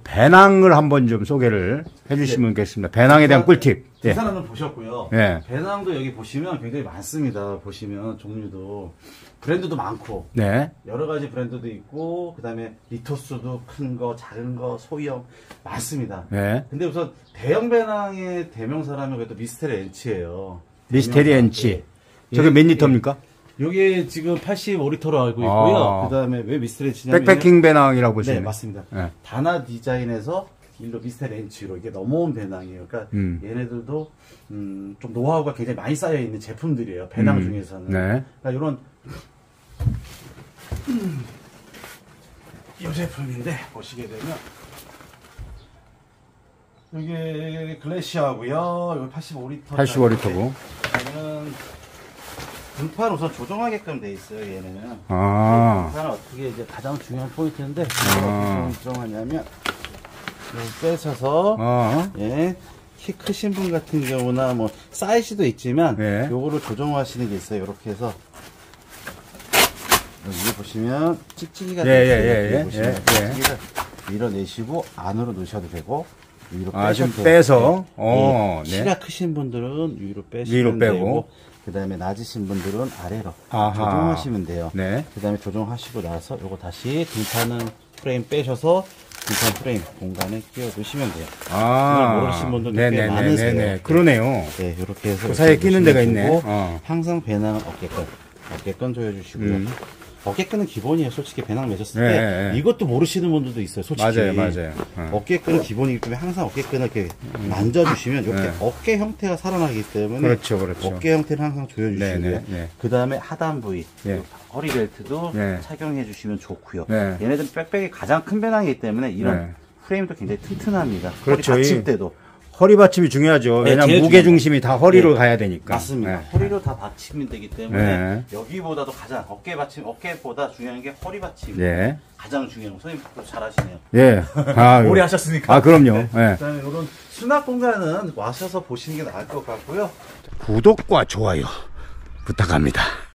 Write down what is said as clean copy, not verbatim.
배낭을 한번 좀 소개를 해주시면 좋겠습니다. 배낭에 대한 꿀팁. 예. 등산화는 보셨고요. 예. 배낭도 여기 보시면 굉장히 많습니다. 보시면 종류도 브랜드도 많고 네. 여러 가지 브랜드도 있고 그다음에 리토스도 큰 거, 작은 거, 소형 많습니다. 네. 근데 우선 대형 배낭의 대명사라면 그래도 미스테리 엔치예요. 미스테리 엔치. 예. 저게 몇 리터입니까? 요게 지금 85리터로 알고 있고요. 아. 그다음에 왜 미스테리 엔치냐면 백패킹 배낭이라고 보시면. 네, 맞습니다. 네. 다나 디자인에서 일로 미스테리 엔치로 이게 넘어온 배낭이에요. 그러니까 얘네들도 좀 노하우가 굉장히 많이 쌓여 있는 제품들이에요. 배낭 중에서는. 네. 그러니까 이런 이 제품인데 보시게 되면 이게 글래시아고요. 이거 85리터. 85리터고. 얘는 등판 우선 조정하게끔 돼 있어요. 얘네는. 아. 등판은 어떻게 이제 가장 중요한 포인트인데 아. 어떻게 조정하냐면 빼셔서 예. 키 크신 분 같은 경우나 뭐 사이즈도 있지만 예. 요거를 조정하시는 게 있어요. 이렇게 해서 여기 보시면 찍찍이가 예. 보시면 예. 찍찍이를 밀어내시고 안으로 넣으셔도 되고 위로 좀 빼셔도 빼서. 네. 네. 키가 크신 분들은 위로 빼시면 위로 빼고. 되고 그 다음에 낮으신 분들은 아래로 아하. 조정하시면 돼요. 네. 그 다음에 조정하시고 나서 요거 다시 등판은 프레임 빼셔서 등판 프레임 공간에 끼워 넣으시면 돼요. 그걸 모르시는 분들도 꽤 많으세요. 네네네. 그러네요. 네, 이렇게 해서 그 사이에 끼는 데가 있네. 되고 항상 배낭은 어깨끈 조여주시고요. 어깨끈은 기본이에요. 솔직히 배낭 매셨을 때 이것도 모르시는 분들도 있어요. 솔직히 맞아요. 어깨끈은 기본이기 때문에 항상 어깨끈을 이렇게 만져주시면 이렇게 어깨 형태가 살아나기 때문에 그렇죠. 어깨 형태를 항상 조여주시고요. 네. 그 다음에 하단 부위 네. 허리 벨트도 네. 착용해 주시면 좋고요. 네. 얘네들은 백백이 가장 큰 배낭이기 때문에 이런 네. 프레임도 굉장히 튼튼합니다. 그렇죠. 허리 받칠 때도 허리 받침이 중요하죠. 네, 왜냐면 제일 무게 중요한 중심이 다 허리로 네. 가야 되니까. 맞습니다. 네. 허리로 다 받침이 되기 때문에 네. 여기보다도 가장 어깨보다 중요한 게 허리 받침. 네. 가장 중요한 거. 선생님 또 잘하시네요. 예. 오래 하셨으니까. 그럼요. 예. 그다음에 이런 수납 공간은 와셔서 보시는 게 나을 것 같고요. 구독과 좋아요 부탁합니다.